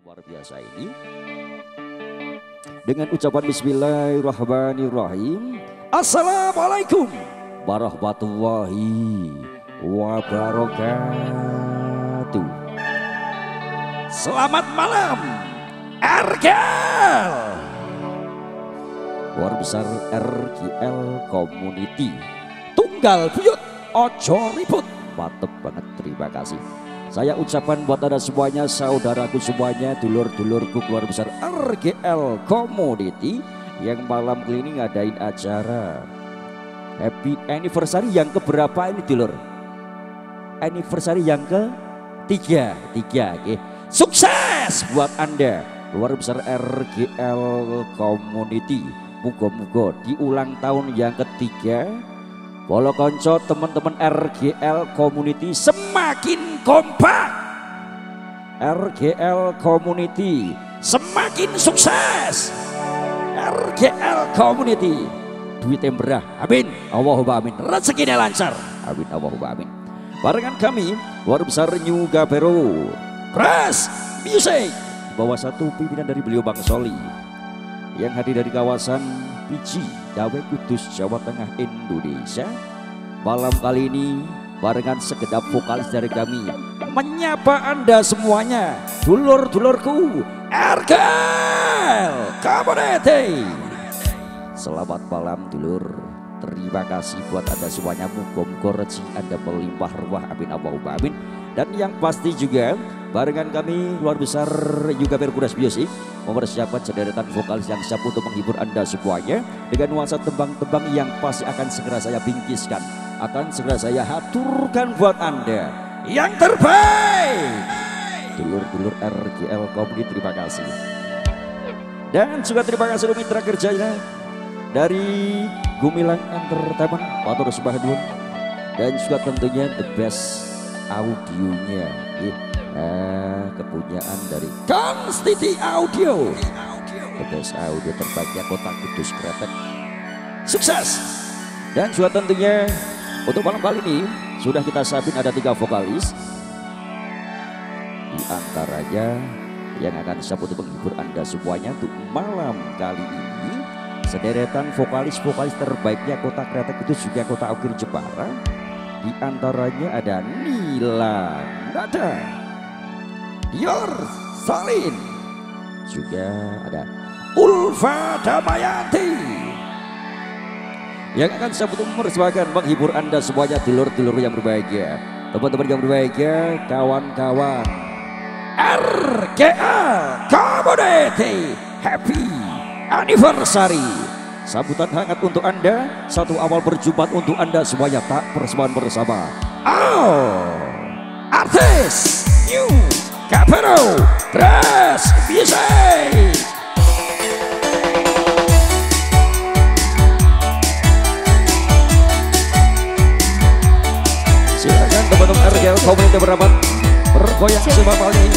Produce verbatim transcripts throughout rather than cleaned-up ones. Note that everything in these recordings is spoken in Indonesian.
luar biasa ini. Dengan ucapan bismillahirrahmanirrahim. Assalamualaikum warahmatullahi wabarakatuh. Selamat malam R G L. Luar besar R G L Community. Tunggal buyut ojo ribut. Mantep banget, terima kasih. Saya ucapkan buat anda semuanya, saudaraku semuanya, dulur-dulurku keluar besar R G L Community yang malam ini ngadain acara happy anniversary yang keberapa ini dulur? Anniversary yang ke tiga, tiga, okay. Sukses buat anda luar besar R G L Community. Muga-muga di ulang tahun yang ketiga Bolo konco teman-teman R G L Community semakin kompak. R G L Community semakin sukses. R G L Community duitnya berah, amin, Allahumma amin, rezekinya lancar, amin, Allahumma amin. Barengan kami luar besar New Gapero Crash Music bawah satu pimpinan dari beliau Bang Soli yang hadir dari kawasan Piji, Dawe Kudus, Jawa Tengah, Indonesia. Malam kali ini barengan segenap vokalis dari kami menyapa anda semuanya, dulur-dulurku R G L Community. Selamat malam dulur, terima kasih buat anda semuanya, muga-muga rezeki anda melimpah ruah, amin, Allahumma amin. Dan yang pasti juga barengan kami luar besar juga Berkudas Music mempersiapkan sederetan vokalis yang siap untuk menghibur anda semuanya dengan nuansa tembang-tembang yang pasti akan segera saya bingkiskan, akan segera saya haturkan buat anda yang terbaik. Dulur-dulur R G L Community, terima kasih. Dan juga terima kasih mitra kerjanya dari Gumilang Entertainment, Patur Subahadun, dan juga tentunya the best audionya, eh, kepunyaan dari Konstiti Audio, the best audio terbaiknya Kota Kudus Kretek. Sukses. Dan juga tentunya untuk malam kali ini sudah kita siapin ada tiga vokalis, di antaranya yang akan siap untuk menghibur anda semuanya untuk malam kali ini. Sederetan vokalis-vokalis terbaiknya Kota Kretek itu juga Kota Ukir Jepara. Di antaranya ada Nila Nada, Dior Salin, juga ada Ulfa Damayanti yang akan saya butuh mempersembahkan menghibur anda semuanya, dulur-dulur yang berbahagia, teman-teman yang berbahagia, kawan-kawan R G L Community Happy Anniversary. Sambutan hangat untuk anda, satu awal berjumat untuk anda semuanya, tak persembahan bersama. Oh, artis New Gapero Crash Music. Silakan teman-teman R G L Community berabat bergoyang sebab ini.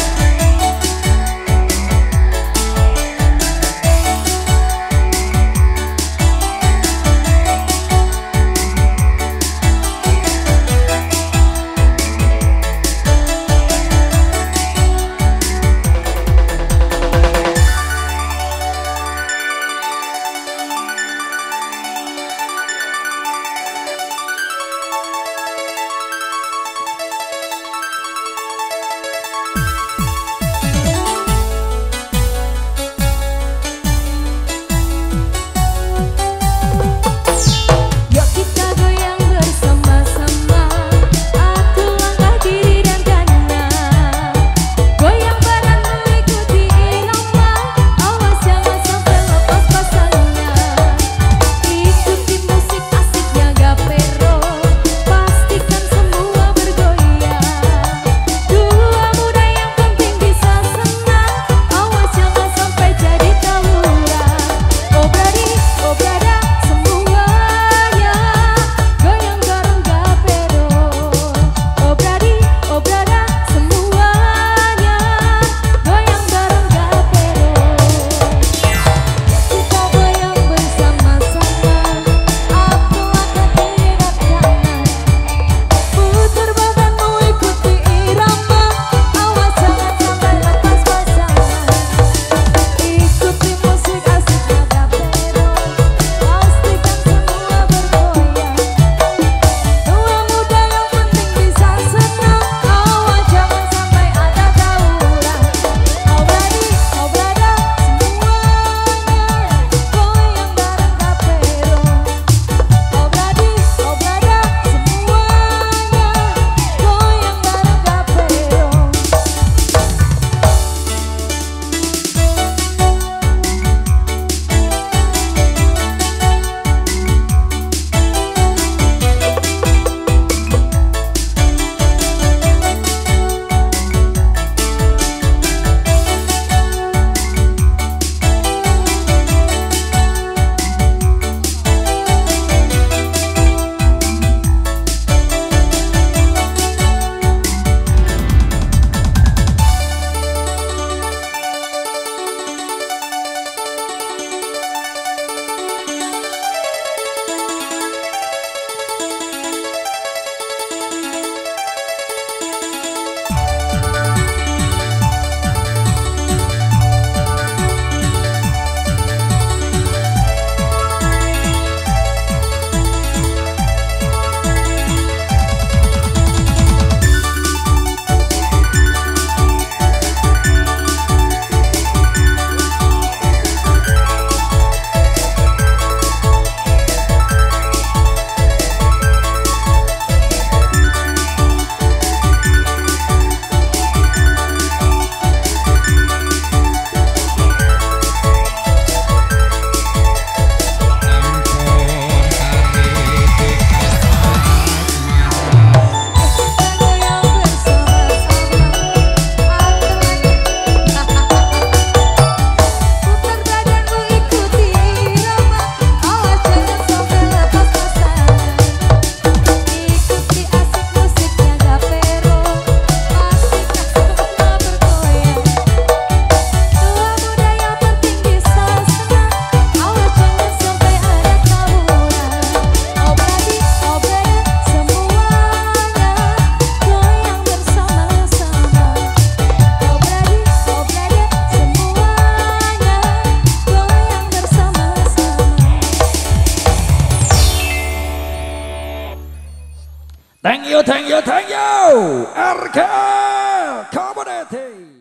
thank you R K L Community.